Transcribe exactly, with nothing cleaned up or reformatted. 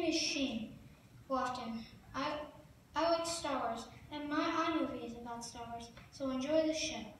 is Shane Lofton. I, I like Star Wars, and my iMovie is about Star Wars, so enjoy the show.